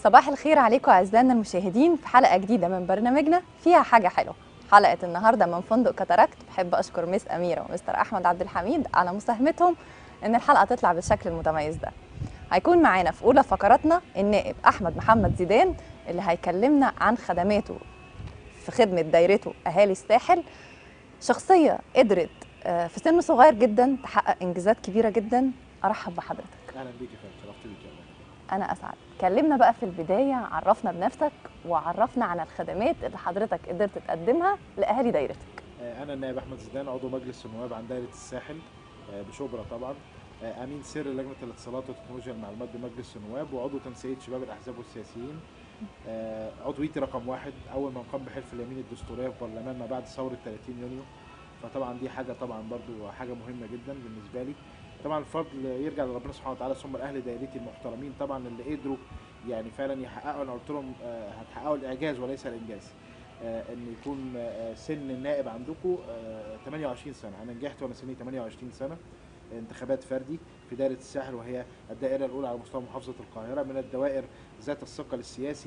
صباح الخير عليكم أعزائنا المشاهدين في حلقة جديدة من برنامجنا فيها حاجة حلوة. حلقة النهاردة من فندق كاتاراكت. بحب أشكر مس أميرة ومستر أحمد عبد الحميد على مساهمتهم إن الحلقة تطلع بالشكل المتميز ده. هيكون معانا في أولى فقراتنا النائب أحمد محمد زيدان اللي هيكلمنا عن خدماته في خدمة دايرته أهالي الساحل. شخصية قدرت في سن صغير جدا تحقق إنجازات كبيرة جدا. أرحب بحضرتك. أهلا بيك يا فندم، شرفت بيك يا فندم. أنا أسعد. كلمنا بقى في البداية، عرفنا بنفسك وعرفنا عن الخدمات اللي حضرتك قدرت تقدمها لأهالي دايرتك. أنا النائب أحمد زيدان، عضو مجلس النواب عن دايرة الساحل بشبرا طبعا. أمين سر لجنة الاتصالات وتكنولوجيا المعلومات بمجلس النواب، وعضو تنسيقية شباب الأحزاب والسياسيين. عضويتي رقم 1 أول ما قام بحلف اليمين الدستورية في برلمان ما بعد ثورة 30 يونيو. فطبعا دي حاجة طبعا برضو حاجة مهمة جدا بالنسبة لي. طبعا الفضل يرجع لربنا سبحانه وتعالى، ثم الاهل دايرتي المحترمين طبعا اللي قدروا يعني فعلا يحققوا. انا قلت لهم هتحققوا الاعجاز وليس الانجاز. ان يكون سن النائب عندكم 28 سنه. انا نجحت وانا سني 28 سنه. انتخابات فردي في دائره الساحل، وهي الدائره الاولى على مستوى محافظه القاهره من الدوائر ذات الثقل السياسي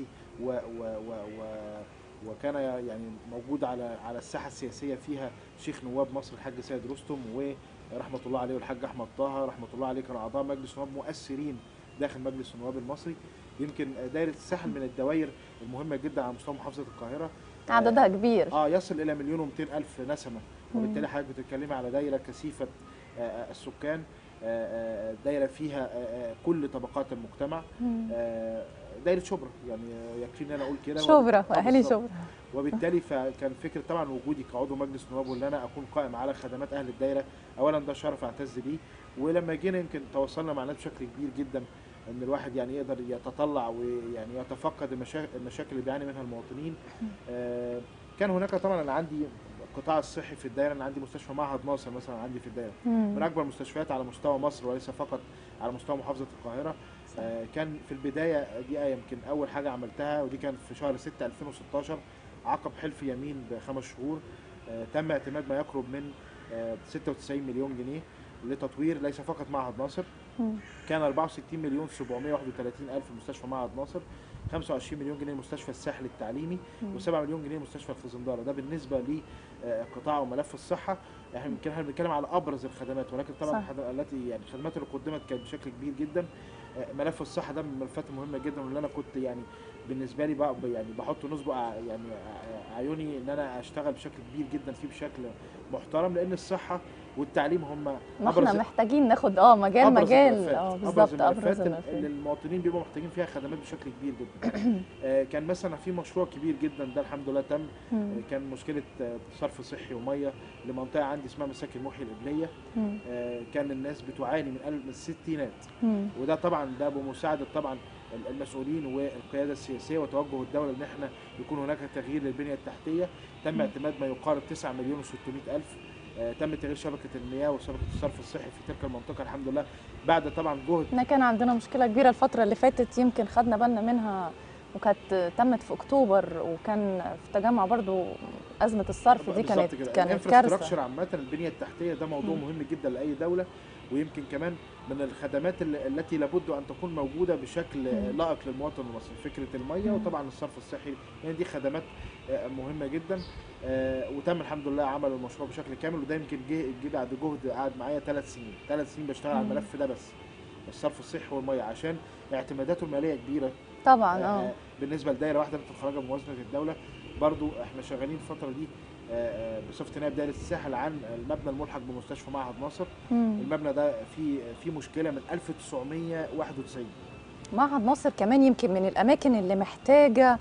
وكان يعني موجود على الساحه السياسيه فيها شيخ نواب مصر الحاج سيد رستم ورحمه الله عليه والحاج احمد طه رحمه الله عليه، كانوا اعضاء مجلس نواب مؤثرين داخل مجلس النواب المصري. يمكن دائره الساحل من الدوائر المهمه جدا على مستوى محافظه القاهره. عددها كبير. يصل الى 1,200,000 نسمه، وبالتالي حضرتك بتتكلمي على دائره كثيفه السكان. دايره فيها كل طبقات المجتمع. دايره شبرا، يعني يكفيني انا اقول كده، شبرا واهالي شبرا. وبالتالي فكان فكره طبعا وجودي كعضو مجلس نواب وان انا اكون قائم على خدمات اهل الدايره، اولا ده شرف اعتز بيه. ولما جينا يمكن تواصلنا مع الناس بشكل كبير جدا ان الواحد يعني يقدر يتطلع ويعني يتفقد المشاكل اللي بيعاني منها المواطنين. كان هناك طبعا انا عندي القطاع الصحي في الدائره. انا عندي مستشفى معهد ناصر مثلا عندي في الدائره، من اكبر المستشفيات على مستوى مصر وليس فقط على مستوى محافظه القاهره. كان في البدايه دي يمكن اول حاجه عملتها، ودي كانت في شهر 6 2016 عقب حلف يمين ب5 شهور. تم اعتماد ما يقرب من 96 مليون جنيه لتطوير ليس فقط معهد ناصر. كان 64,731,000 مستشفى معهد ناصر، 25 مليون جنيه مستشفى الساحل التعليمي، و7 مليون جنيه مستشفى الخزنداره. ده بالنسبه لقطاع وملف الصحه. احنا بنتكلم على ابرز الخدمات، ولكن طبعا التي يعني الخدمات اللي قدمت كانت بشكل كبير جدا. ملف الصحه ده من الملفات المهمه جدا، واللي انا كنت يعني بالنسبه لي بقى يعني بحط نصب يعني عيوني ان انا اشتغل بشكل كبير جدا فيه بشكل محترم، لان الصحه والتعليم هم ما احنا محتاجين ناخد مجال بالظبط ابرز الملفات اللي المواطنين بيبقوا محتاجين فيها خدمات بشكل كبير جدا. كان مثلا في مشروع كبير جدا ده الحمد لله تم. كان مشكله صرف صحي وميه لمنطقه عندي اسمها مساكن محي القبليه. كان الناس بتعاني من الستينات، وده طبعا ده بمساعده طبعا المسؤولين والقياده السياسيه وتوجه الدوله ان احنا يكون هناك تغيير للبنيه التحتيه. تم اعتماد ما يقارب 9,600,000. تم تغيير شبكه المياه وشبكه الصرف الصحي في تلك المنطقه الحمد لله، بعد طبعا جهد. احنا كان عندنا مشكله كبيره الفتره اللي فاتت، يمكن خدنا بالنا منها، وكانت تمت في اكتوبر، وكان في تجمع برضو ازمه الصرف دي كانت كارثه. عامه البنيه التحتيه ده موضوع مهم جدا لاي دوله، ويمكن كمان من الخدمات التي لابد ان تكون موجوده بشكل لائق للمواطن المصري. فكره الميه وطبعا الصرف الصحي، يعني دي خدمات مهمه جدا. وتم الحمد لله عمل المشروع بشكل كامل، وده يمكن جه بعد جهد قعد معايا 3 سنين بشتغل على الملف ده بس، الصرف الصحي والميه، عشان اعتماداته الماليه كبيره طبعا. بالنسبه لدائره واحده بتتخرج من موازنه الدوله. برضو احنا شغالين الفتره دي بصفه نائب دائره الساحل عن المبنى الملحق بمستشفى معهد ناصر. المبنى ده فيه مشكله من 1991. معهد ناصر كمان يمكن من الاماكن اللي محتاجه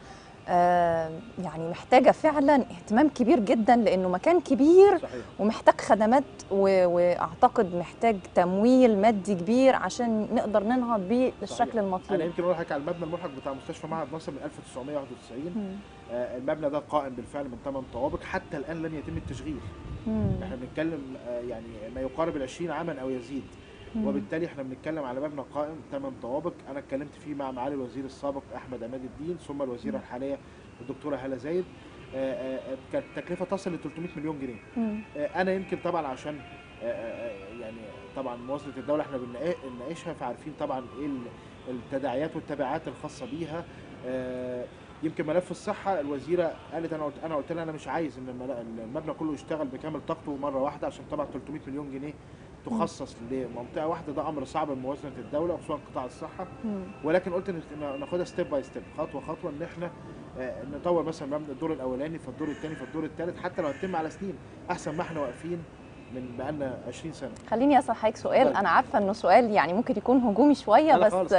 يعني محتاجه فعلا اهتمام كبير جدا، لانه مكان كبير. صحيح. ومحتاج خدمات، واعتقد محتاج تمويل مادي كبير عشان نقدر ننهض بيه بالشكل المطلوب. انا يمكن اقول لك على المبنى الملحق بتاع مستشفى معهد ناصر من 1991. المبنى ده قائم بالفعل من 8 طوابق، حتى الان لم يتم التشغيل. احنا بنتكلم يعني ما يقارب 20 عاما او يزيد، وبالتالي احنا بنتكلم على مبنى قائم 8 طوابق. انا اتكلمت فيه مع معالي الوزير السابق احمد عماد الدين، ثم الوزيره الحاليه الدكتوره هاله زايد. كانت التكلفه تصل ل 300 مليون جنيه. انا يمكن طبعا عشان يعني طبعا موازنه الدوله احنا بنناقشها، فعارفين طبعا ايه التداعيات والتبعات الخاصه بيها يمكن ملف الصحه الوزيره قالت، انا قلت لها انا مش عايز ان المبنى كله يشتغل بكامل طاقته مره واحده، عشان طبعا 300 مليون جنيه تخصص لمنطقه واحده، ده امر صعب بموازنه الدوله وخصوصا قطاع الصحه. ولكن قلت ناخدها ستيب باي ستيب، خطوه خطوه، ان احنا نطور مثلا مبنى الدور الاولاني، فالدور الثاني، فالدور الثالث، حتى لو هتتم على سنين احسن ما احنا واقفين من بقالنا 20 سنه. خليني اسال حضرتك سؤال، انا عارفه انه سؤال يعني ممكن يكون هجومي شويه، لا بس خالص،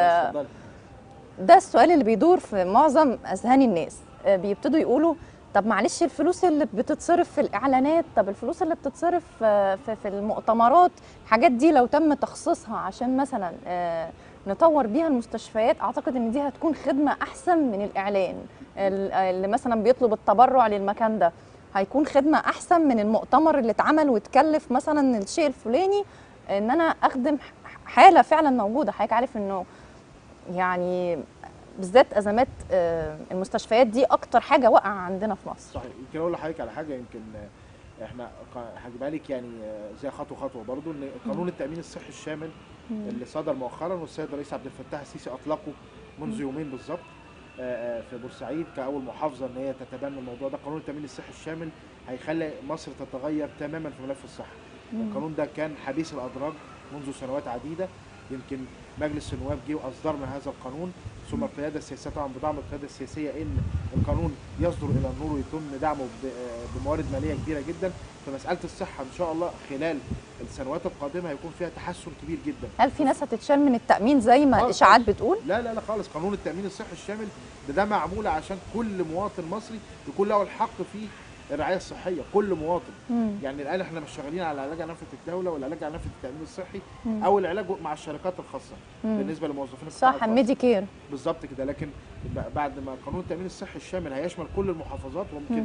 ده السؤال اللي بيدور في معظم اذهان الناس. بيبتدوا يقولوا طب معلش الفلوس اللي بتتصرف في الاعلانات، طب الفلوس اللي بتتصرف في المؤتمرات، الحاجات دي لو تم تخصيصها عشان مثلا نطور بيها المستشفيات، اعتقد ان دي هتكون خدمه احسن من الاعلان. اللي مثلا بيطلب التبرع للمكان ده هيكون خدمه احسن من المؤتمر اللي اتعمل واتكلف مثلا الشيء الفلاني، ان انا اخدم حاله فعلا موجوده. حضرتك عارف انه يعني بالذات ازمات المستشفيات دي اكتر حاجه واقعه عندنا في مصر. صحيح. يمكن اقول لحضرتك على حاجه، يمكن احنا هجيبها لك يعني زي خطوه خطوه برضو، ان قانون التامين الصحي الشامل اللي صدر مؤخرا والسيد الرئيس عبد الفتاح السيسي اطلقه منذ يومين بالظبط في بورسعيد كاول محافظه ان هي تتبنى الموضوع ده. قانون التامين الصحي الشامل هيخلي مصر تتغير تماما في ملف الصحه. القانون ده كان حديث الادراج منذ سنوات عديده، يمكن مجلس النواب جه واصدرنا هذا القانون، ثم القياده السياسيه طبعا بدعم القياده السياسيه ان القانون يصدر الى النور ويتم دعمه بموارد ماليه كبيره جدا. فمساله الصحه ان شاء الله خلال السنوات القادمه هيكون فيها تحسن كبير جدا. هل في ناس هتتشال من التامين زي ما الاشاعات بتقول؟ لا لا لا خالص، قانون التامين الصحي الشامل ده معمول عشان كل مواطن مصري يكون له الحق في الرعايه الصحيه، كل مواطن. يعني الان احنا مش شغالين على العلاج على نفقه الدوله ولا العلاج على نفقه التامين الصحي او العلاج مع الشركات الخاصه بالنسبه لموظفين القطاع صح، ميديكير بالظبط كده. لكن بعد ما قانون التامين الصحي الشامل هيشمل كل المحافظات، وممكن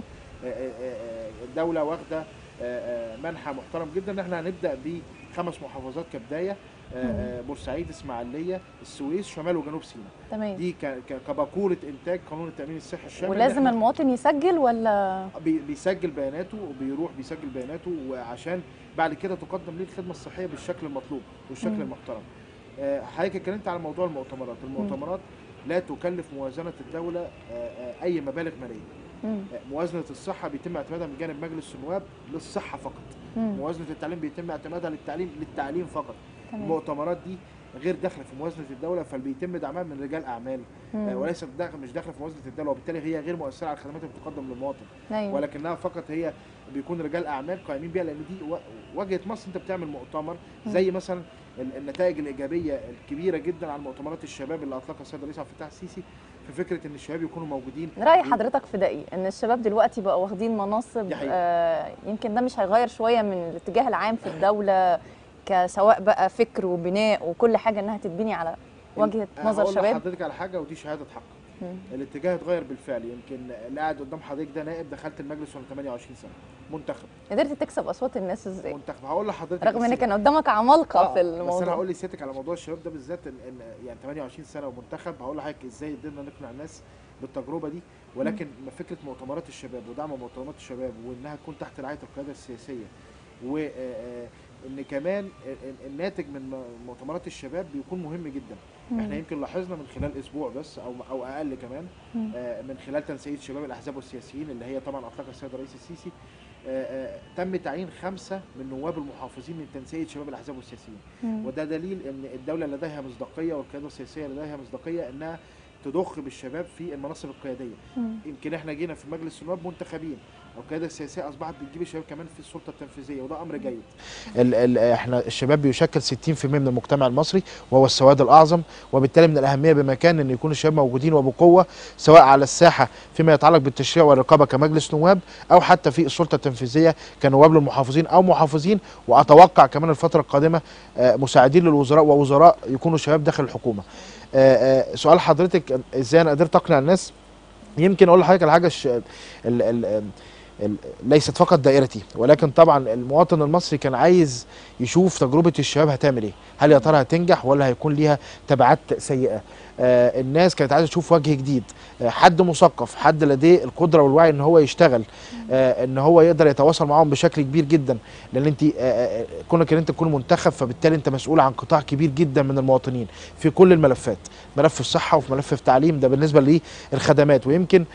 الدوله واخده منحى محترم جدا ان احنا هنبدا ب5 محافظات كبدايه، بورسعيد، اسماعيليه، السويس، شمال وجنوب سيناء. تمام. دي كباكوره انتاج قانون التامين الصحي الشامل. ولازم المواطن يسجل ولا بيسجل بياناته، وبيروح بيسجل بياناته، وعشان بعد كده تقدم ليه الخدمه الصحيه بالشكل المطلوب والشكل المحترم. حضرتك اتكلمت على موضوع المؤتمرات لا تكلف موازنه الدوله اي مبالغ ماليه. موازنه الصحه بيتم اعتمادها من جانب مجلس النواب للصحه فقط. موازنه التعليم بيتم اعتمادها للتعليم فقط. المؤتمرات دي غير داخله في موازنه الدوله، فبيتم دعمها من رجال اعمال وليست مش داخله في موازنه الدوله، وبالتالي هي غير مؤثره على الخدمات اللي بتقدم للمواطن. ولكنها فقط هي بيكون رجال اعمال قائمين بيها، لان دي واجهه مصر. انت بتعمل مؤتمر زي مثلا النتائج الايجابيه الكبيره جدا عن مؤتمرات الشباب اللي اطلقها السيد الرئيس عبد الفتاح السيسي، في فكره ان الشباب يكونوا موجودين. راي حضرتك في ده ايه؟ ان الشباب دلوقتي بقوا واخدين مناصب، يمكن ده مش هيغير شويه من الاتجاه العام في الدوله، كسواء بقى فكر وبناء وكل حاجه انها تتبني على وجهه نظر شباب؟ هقول لحضرتك على حاجه ودي شهاده حق. الاتجاه اتغير بالفعل. يمكن اللي قاعد قدام حضرتك ده نائب، دخلت المجلس وانا 28 سنه، منتخب. قدرت تكسب اصوات الناس ازاي؟ منتخب. هقول لحضرتك رغم ان كان قدامك عمالقه في الموضوع. بس انا هقول لسيادتك على موضوع الشباب ده بالذات، ان يعني 28 سنه ومنتخب. هقول لحضرتك ازاي قدرنا نقنع الناس بالتجربه دي. ولكن فكره مؤتمرات الشباب ودعم مؤتمرات الشباب، وانها تكون تحت رعايه القياده السياسيه، وان كمان الناتج من مؤتمرات الشباب بيكون مهم جدا. احنا يمكن لاحظنا من خلال اسبوع بس او اقل كمان، من خلال تنسيق شباب الاحزاب والسياسيين اللي هي طبعا اطلقها السيد الرئيس السيسي، تم تعيين 5 من نواب المحافظين من تنسيق شباب الاحزاب والسياسيين. وده دليل ان الدوله لديها مصداقيه والقياده السياسيه لديها مصداقيه انها تضخ بالشباب في المناصب القياديه. يمكن احنا جينا في مجلس النواب منتخبين، القياده السياسيه اصبحت بتجيب الشباب كمان في السلطه التنفيذيه، وده امر جيد. احنا الشباب بيشكل 60% من المجتمع المصري، وهو السواد الاعظم، وبالتالي من الاهميه بمكان ان يكون الشباب موجودين وبقوه، سواء على الساحه فيما يتعلق بالتشريع والرقابه كمجلس نواب، او حتى في السلطه التنفيذيه كنواب للمحافظين او محافظين. واتوقع كمان الفتره القادمه مساعدين للوزراء ووزراء يكونوا شباب داخل الحكومه. سؤال حضرتك ازاي انا قدرت اقنع الناس؟ يمكن اقول لحضرتك على حاجه، ليست فقط دائرتي، ولكن طبعا المواطن المصري كان عايز يشوف تجربه الشباب هتعمل ايه، هل يا ترى هتنجح ولا هيكون ليها تبعات سيئه. الناس كانت عايزه تشوف وجه جديد، حد مثقف، حد لديه القدره والوعي ان هو يشتغل، ان هو يقدر يتواصل معاهم بشكل كبير جدا، لان انت كونك ان انت تكون منتخب فبالتالي انت مسؤول عن قطاع كبير جدا من المواطنين في كل الملفات، ملف الصحه وفي ملف التعليم، ده بالنسبه للخدمات. ويمكن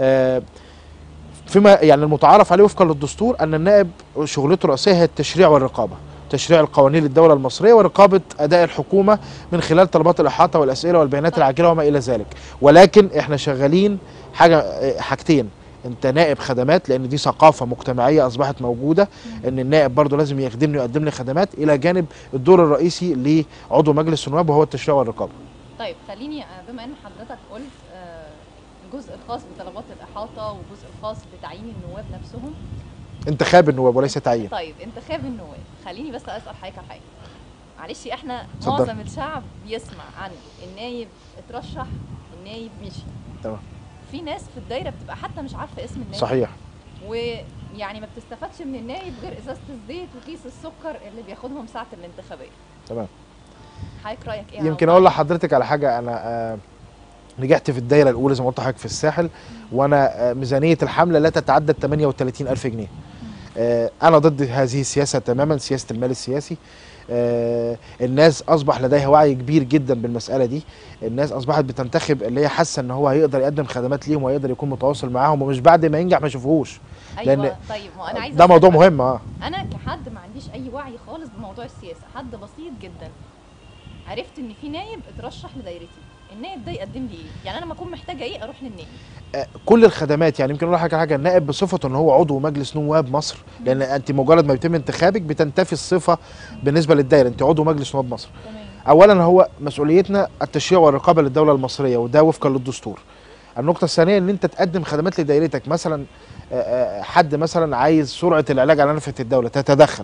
فيما يعني المتعارف عليه وفقا للدستور ان النائب شغلته الرئيسيه هي التشريع والرقابه، تشريع القوانين للدوله المصريه ورقابه اداء الحكومه من خلال طلبات الاحاطه والاسئله والبيانات العاجله وما الى ذلك. ولكن احنا شغالين حاجتين، انت نائب خدمات لان دي ثقافه مجتمعيه اصبحت موجوده، ان النائب برضه لازم يخدمني ويقدم لي خدمات، الى جانب الدور الرئيسي لعضو مجلس النواب وهو التشريع والرقابه. طيب خليني بما ان حضرتك قلت الجزء الخاص بطلبات الاحاطه والجزء الخاص بتعيين النواب نفسهم، انتخاب النواب وليس تعيين. طيب انتخاب النواب، خليني بس اسال حضرتك على حاجه. معلش احنا صدر. معظم الشعب بيسمع عن النايب اترشح، النايب مشي. تمام. في ناس في الدايره بتبقى حتى مش عارفه اسم النايب. صحيح. ويعني ما بتستفادش من النايب غير ازازه الزيت وكيس السكر اللي بياخدهم ساعه الانتخابيه. تمام. حضرتك رايك ايه؟ يمكن اقول لحضرتك على حاجه، انا نجحت في الدايره الاولى زي ما قلت لحضرتك في الساحل، وانا ميزانيه الحمله لا تتعدى 38,000 جنيه. انا ضد هذه السياسه تماما، سياسه المال السياسي. الناس اصبح لديها وعي كبير جدا بالمساله دي، الناس اصبحت بتنتخب اللي هي حاسه ان هو هيقدر يقدم خدمات ليهم وهيقدر يكون متواصل معاهم، ومش بعد ما ينجح ما يشوفوش. ايوه لان طيب ما انا عايزه ده موضوع مهم. انا كحد ما عنديش اي وعي خالص بموضوع السياسه، حد بسيط جدا، عرفت ان في نايب اترشح لدايرتي، النائب ده يقدم لي ايه؟ يعني انا لما اكون محتاجه ايه اروح للنائب؟ كل الخدمات. يعني يمكن اقول لك حاجه، النائب بصفته ان هو عضو مجلس نواب مصر، لان انت مجرد ما يتم انتخابك بتنتفي الصفه بالنسبه للدائره، انت عضو مجلس نواب مصر. تمام. اولا هو مسؤوليتنا التشريع والرقابه للدوله المصريه، وده وفقا للدستور. النقطه الثانيه ان انت تقدم خدمات لدائرتك، مثلا حد مثلا عايز سرعه العلاج على نفقه الدوله تتدخل،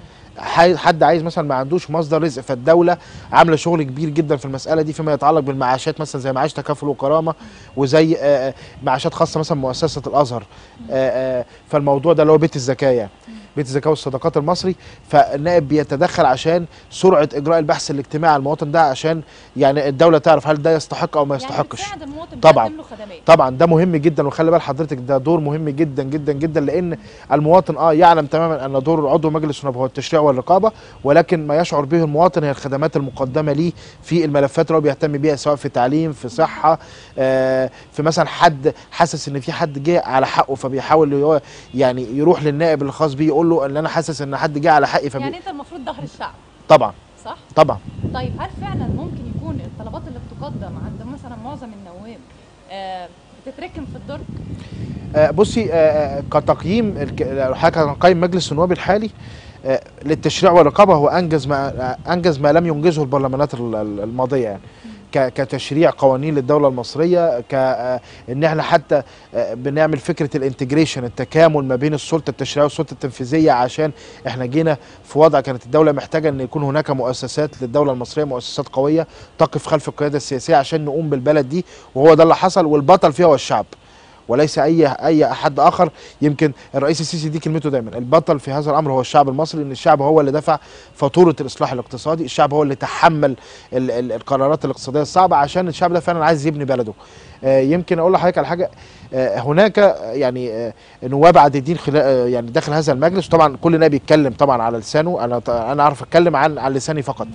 حد عايز مثلا ما عندوش مصدر رزق، فالدوله عامله شغل كبير جدا في المساله دي فيما يتعلق بالمعاشات، مثلا زي معاش تكافل وكرامه، وزي معاشات خاصه مثلا مؤسسه الازهر. فالموضوع ده اللي هو بيت الزكاه، يعني بيت الزكاه والصدقات المصري، فالنائب بيتدخل عشان سرعه اجراء البحث الاجتماعي على المواطن ده، عشان يعني الدوله تعرف هل ده يستحق او ما يستحقش. يعني بتساعد المواطن، طبعا له خدمات. طبعا ده مهم جدا، وخلي بال حضرتك ده دور مهم جدا جدا جدا، لان المواطن يعلم تماما ان دور عضو مجلس النواب هو التشريع والرقابه، ولكن ما يشعر به المواطن هي الخدمات المقدمه ليه في الملفات اللي هو بيهتم بيها، سواء في تعليم، في صحه، في مثلا حد حاسس ان في حد جه على حقه فبيحاول يعني يروح للنائب الخاص بيه يقول له ان انا حاسس ان حد جه على حقي، يعني انت المفروض ظهر الشعب. طبعا صح؟ طبعا. طيب هل فعلا ممكن يكون الطلبات اللي بتقدم عند مثلا معظم النواب بتتركم في الدرج؟ بصي، كتقييم حضرتك هنقيم مجلس النواب الحالي للتشريع والرقابه، هو انجز ما لم ينجزه البرلمانات الماضيه، يعني كتشريع قوانين للدوله المصريه، كان احنا حتى بنعمل فكره الانتجريشن، التكامل ما بين السلطه التشريعيه والسلطه التنفيذيه، عشان احنا جينا في وضع كانت الدوله محتاجه ان يكون هناك مؤسسات للدوله المصريه، مؤسسات قويه تقف خلف القياده السياسيه عشان نقوم بالبلد دي، وهو ده اللي حصل، والبطل فيها هو الشعب وليس اي حد اخر. يمكن الرئيس السيسي دي كلمته دايما، البطل في هذا الامر هو الشعب المصري، ان الشعب هو اللي دفع فاتوره الاصلاح الاقتصادي، الشعب هو اللي تحمل القرارات الاقتصاديه الصعبه، عشان الشعب ده فعلا عايز يبني بلده. يمكن اقول لحضرتك على حاجه، هناك يعني نواب عديدين يعني داخل هذا المجلس، طبعا كل نائب بيتكلم طبعا على لسانه، انا اعرف اتكلم عن لساني فقط.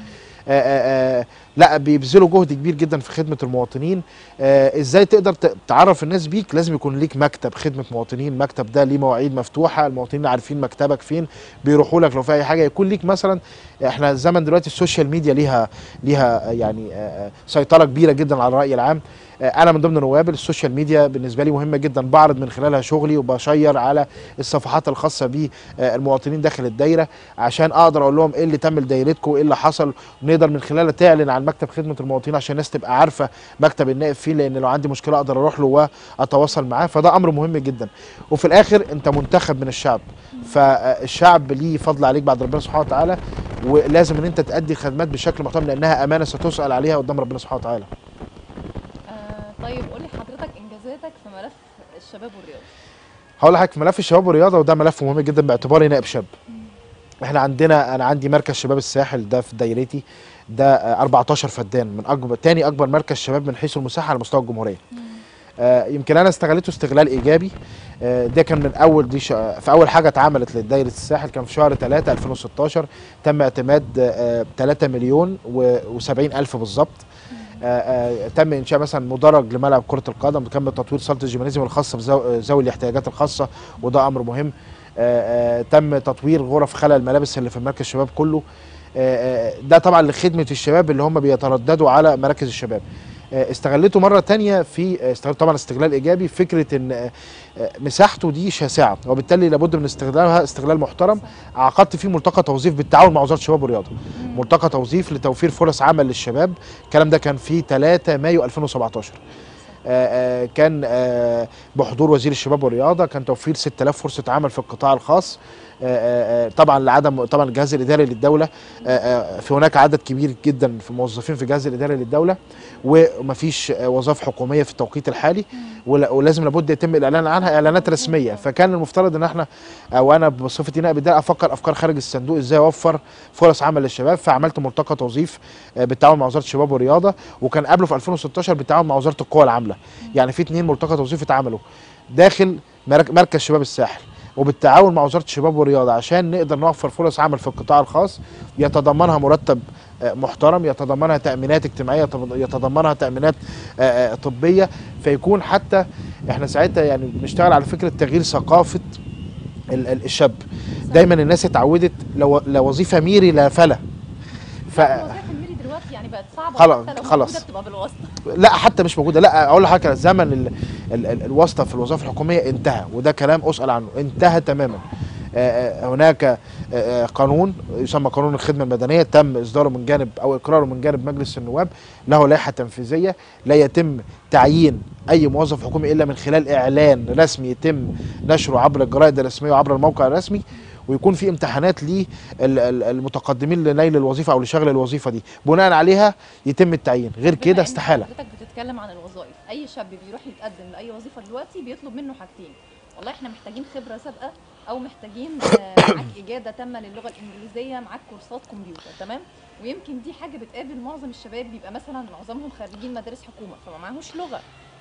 لا، بيبذلوا جهد كبير جدا في خدمه المواطنين. ازاي تقدر تعرف الناس بيك؟ لازم يكون ليك مكتب خدمه مواطنين، المكتب ده ليه مواعيد مفتوحه، المواطنين عارفين مكتبك فين، بيروحوا لك لو في اي حاجه. يكون ليك مثلا، احنا الزمن دلوقتي السوشيال ميديا ليها يعني سيطره كبيره جدا على الراي العام. انا من ضمن نواب السوشيال ميديا بالنسبه لي مهمه جدا، بعرض من خلالها شغلي وبشير على الصفحات الخاصه بالمواطنين داخل الدايره، عشان اقدر اقول لهم ايه اللي تم لدايرتكم وايه اللي حصل، ونقدر من خلالها تعلن عن مكتب خدمه المواطنين عشان الناس تبقى عارفه مكتب النائب فين، لان لو عندي مشكله اقدر اروح له واتواصل معاه، فده امر مهم جدا. وفي الاخر انت منتخب من الشعب، فالشعب ليه فضل عليك بعد ربنا سبحانه وتعالى، ولازم ان انت تأدي خدمات بشكل محترم، لانها امانه ستسأل عليها قدام ربنا سبحانه وتعالى. طيب قول لي حضرتك انجازاتك في ملف الشباب والرياضه. هقول لحضرتك في ملف الشباب والرياضه، وده ملف مهم جدا باعتباري نائب شاب. احنا انا عندي مركز شباب الساحل ده في دايرتي، ده 14 فدان، من اكبر تاني اكبر مركز شباب من حيث المساحه على مستوى الجمهوريه. يمكن انا استغلته استغلال ايجابي. ده كان من اول في اول حاجه اتعملت لدايره الساحل كان في شهر 3 2016، تم اعتماد 3 مليون و70 الف بالظبط. تم انشاء مثلا مدرج لملعب كره القدم، تم تطوير صاله الجيمنازيوم الخاصه بذوي الاحتياجات الخاصه، وده امر مهم. تم تطوير غرف خلع الملابس اللي في مركز الشباب كله. ده طبعا لخدمه الشباب اللي هم بيترددوا على مراكز الشباب. استغلته مره تانية في طبعا استغلال ايجابي، فكره ان مساحته دي شاسعه وبالتالي لابد من استغلالها استغلال محترم. عقدت فيه ملتقى توظيف بالتعاون مع وزاره الشباب والرياضه، ملتقى توظيف لتوفير فرص عمل للشباب. الكلام ده كان في 3 مايو 2017. كان بحضور وزير الشباب والرياضه، كان توفير 6000 فرصه عمل في القطاع الخاص. طبعا لعدم طبعا الجهاز الاداري للدوله، في هناك عدد كبير جدا في موظفين في الجهاز الاداري للدوله، ومفيش وظائف حكوميه في التوقيت الحالي، ولازم لابد يتم الاعلان عنها اعلانات رسميه. فكان المفترض ان احنا او انا بصفتي نائب الدائره افكر افكار خارج الصندوق، ازاي اوفر فرص عمل للشباب. فعملت ملتقى توظيف بالتعاون مع وزاره الشباب والرياضه، وكان قبله في 2016 بالتعاون مع وزاره القوى العامله. يعني في 2 ملتقى توظيف اتعملوا داخل مركز شباب الساحل وبالتعاون مع وزاره الشباب والرياضه، عشان نقدر نوفر فرص عمل في القطاع الخاص يتضمنها مرتب محترم، يتضمنها تامينات اجتماعيه، يتضمنها تامينات طبيه. فيكون حتى احنا ساعتها يعني بنشتغل على فكره تغيير ثقافه الشاب. دايما الناس اتعودت لو وظيفه ميري لا فلا. الوظائف الميري دلوقتي يعني بقت صعبه، خلاص بتبقى بالواسطه. لا حتى مش موجوده. لا اقول لحضرتك زمن الواسطه في الوظائف الحكوميه انتهى، وده كلام اسال عنه، انتهى تماما. هناك قانون يسمى قانون الخدمه المدنيه، تم اصداره من جانب او اقراره من جانب مجلس النواب، له لائحه تنفيذيه. لا يتم تعيين اي موظف حكومي الا من خلال اعلان رسمي يتم نشره عبر الجرائد الرسميه وعبر الموقع الرسمي، ويكون في امتحانات للمتقدمين لنيل الوظيفه او لشغل الوظيفه دي، بناء عليها يتم التعيين. غير كده استحاله. حضرتك بتتكلم عن الوظائف، اي شاب بيروح يتقدم لاي وظيفه دلوقتي بيطلب منه حاجتين: والله احنا محتاجين خبره سابقه، او محتاجين معاك اجاده تامه للغه الانجليزيه، معاك كورسات كمبيوتر، تمام؟ ويمكن دي حاجه بتقابل معظم الشباب، بيبقى مثلا معظمهم خريجين مدارس حكومه فما معهوش لغه،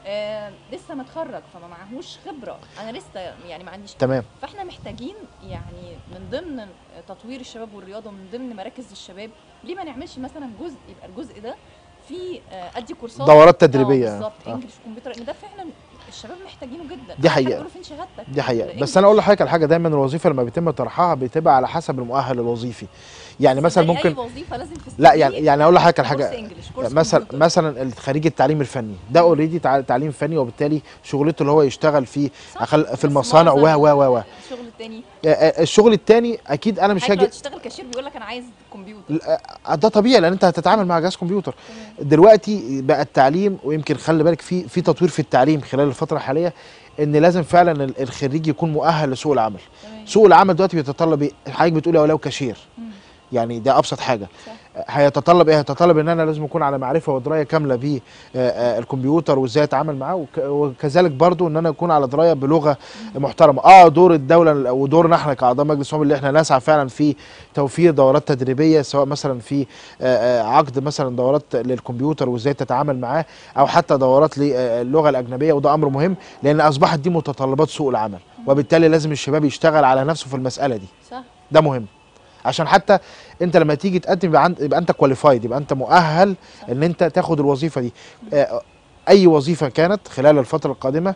لسه متخرج فما معهوش خبره، انا لسه يعني ما عنديش. تمام. فاحنا محتاجين يعني من ضمن تطوير الشباب والرياضه ومن ضمن مراكز الشباب، ليه ما نعملش مثلا جزء يبقى الجزء ده في ادي كورسات دورات تدريبيه بالظبط، انجلش كمبيوتر، ان ده فعلا الشباب محتاجينه جدا. دي حقيقه. بيقولوا فين شهادتك؟ دي حقيقه. بس انا اقول لحضرتك على حاجه، دايما الوظيفه لما بيتم طرحها بتبقى على حسب المؤهل الوظيفي. يعني مثلا ممكن اي وظيفه لازم في لا يعني اقول لحضرتك على حاجه، مثلا خريج التعليم الفني ده اوريدي تعليم فني، وبالتالي شغلته اللي هو يشتغل في المصانع و الشغل الثاني الشغل الثاني اكيد انا مش هاجي تشتغل كاشير بيقول لك انا عايز كمبيوتر. ده طبيعي لان انت هتتعامل مع جهاز كمبيوتر. دلوقتي بقى التعليم، ويمكن خلي بالك في تطوير في التعليم خلال الفتره الحاليه، ان لازم فعلا الخريج يكون مؤهل لسوق العمل. سوق العمل دلوقتي بيتطلب ايه؟ حضرتك بتقولي ولو كاشير، يعني ده ابسط حاجه. صح. هيتطلب ايه؟ هيتطلب ان انا لازم اكون على معرفه ودرايه كامله بالكمبيوتر وازاي اتعامل معاه، وكذلك برضو ان انا اكون على درايه بلغه محترمه. دور الدوله ودورنا احنا كاعضاء مجلس النواب اللي احنا نسعى فعلا في توفير دورات تدريبيه، سواء مثلا في عقد مثلا دورات للكمبيوتر وازاي تتعامل معاه، او حتى دورات للغه الاجنبيه، وده امر مهم لان اصبحت دي متطلبات سوق العمل، وبالتالي لازم الشباب يشتغل على نفسه في المساله دي. صح. ده مهم عشان حتى انت لما تيجي تقدم يبقى انت كواليفايد، يبقى انت مؤهل ان انت تاخد الوظيفه دي. اي وظيفه كانت خلال الفتره القادمه،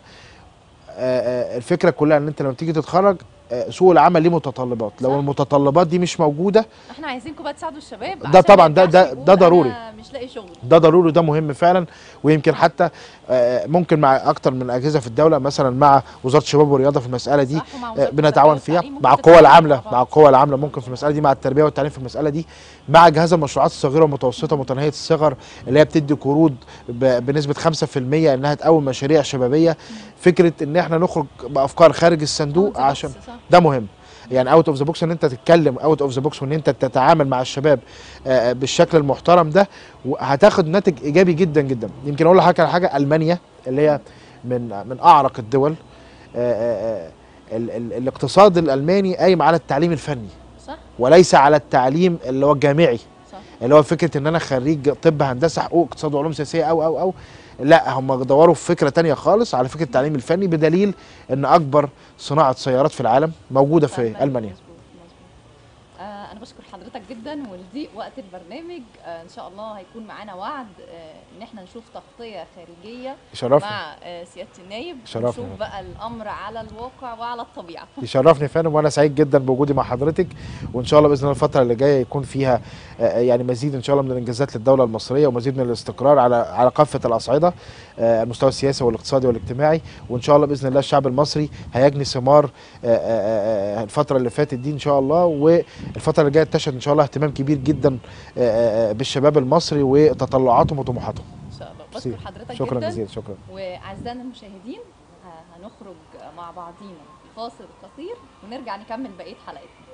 الفكره كلها ان انت لما تيجي تتخرج سوق العمل ليه متطلبات. لو المتطلبات دي مش موجوده، احنا عايزينكم بقى تساعدوا الشباب. ده طبعا ده ضروري، مش لاقي شغل، ده ضروري وده مهم فعلا. ويمكن حتى ممكن مع اكتر من اجهزه في الدوله، مثلا مع وزاره الشباب والرياضه في المساله دي بنتعاون فيها، مع القوى العامله ممكن في المساله دي، مع التربيه والتعليم في المساله دي، مع جهاز المشروعات الصغيره والمتوسطه متناهيه الصغر اللي هي بتدي قروض بنسبه 5% انها تقوم مشاريع شبابيه. فكره ان احنا نخرج بافكار خارج الصندوق، عشان ده مهم. يعني اوت اوف ذا بوكس، ان انت تتكلم اوت اوف ذا بوكس، وان انت تتعامل مع الشباب بالشكل المحترم ده، وهتاخد ناتج ايجابي جدا جدا. يمكن اقول لحضرتك على حاجه، المانيا اللي هي من اعرق الدول، الاقتصاد الالماني قايم على التعليم الفني صح وليس على التعليم اللي هو الجامعي، صح. اللي هو فكره ان انا خريج طب هندسه حقوق اقتصاد وعلوم سياسيه او لا، هم دوروا في فكره تانية خالص على فكره التعليم الفني، بدليل ان اكبر صناعه سيارات في العالم موجوده في المانيا. مظبوط. انا بشكر حضرتك جدا، ولضيق وقت البرنامج ان شاء الله هيكون معانا وعد ان احنا نشوف تغطيه خارجيه يشرفني مع سياده النائب، يشرفني نشوف بقى الامر على الواقع وعلى الطبيعه. يشرفني يا فندم، وانا سعيد جدا بوجودي مع حضرتك، وان شاء الله باذن الله الفتره اللي جايه يكون فيها يعني مزيد ان شاء الله من الانجازات للدوله المصريه، ومزيد من الاستقرار على كافه الاصعده، المستوى السياسي والاقتصادي والاجتماعي، وان شاء الله باذن الله الشعب المصري هيجني ثمار الفتره اللي فاتت دي ان شاء الله، والفتره اللي جايه تشهد ان شاء الله اهتمام كبير جدا بالشباب المصري وتطلعاتهم وطموحاتهم ان شاء الله. بشكر حضرتك شكرا جدا. جزيلا. شكرا. واعزائنا المشاهدين هنخرج مع بعضينا فاصل قصير ونرجع نكمل بقيه حلقتنا.